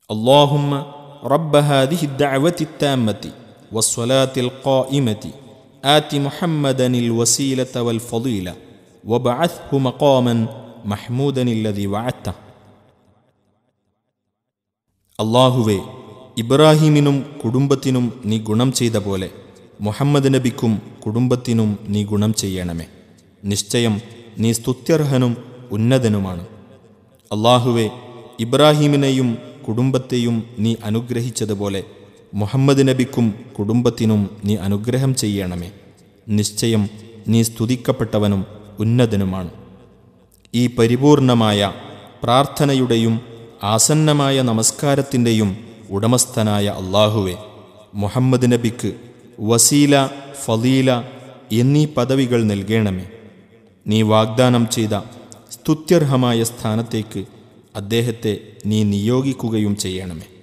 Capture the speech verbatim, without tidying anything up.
اللهم رب هذه الدعوة التامة والصلاة القائمة آت محمدا الوسيلة والفضيلة وابعثه مقاما محمودا الذي وعدته. അള്ളാഹുവേ, ഇബ്രാഹിമിനും കുടുംബത്തിനും നീ ഗുണം ചെയ്ത പോലെ മുഹമ്മദ് നബിക്കും കുടുംബത്തിനും നീ ഗുണം ചെയ്യണമേ. നിശ്ചയം നീ സ്തുത്യർഹനും ഉന്നതനുമാണ്. അള്ളാഹുവേ, ഇബ്രാഹിമിനെയും കുടുംബത്തെയും നീ അനുഗ്രഹിച്ചതുപോലെ മുഹമ്മദ് നബിക്കും കുടുംബത്തിനും നീ അനുഗ്രഹം ചെയ്യണമേ. നിശ്ചയം നീ സ്തുതിക്കപ്പെട്ടവനും ഉന്നതനുമാണ്. ഈ പരിപൂർണമായ പ്രാർത്ഥനയുടെയും ആസന്നമായ നമസ്കാരത്തിൻ്റെയും ഉടമസ്ഥനായ അള്ളാഹുവെ, മുഹമ്മദ് നബിക്ക് വസീല, ഫളീല എന്നീ പദവികൾ നൽകണമേ. നീ വാഗ്ദാനം ചെയ്ത സ്തുത്യർഹമായ സ്ഥാനത്തേക്ക് അദ്ദേഹത്തെ നീ നിയോഗിക്കുകയും ചെയ്യണമേ.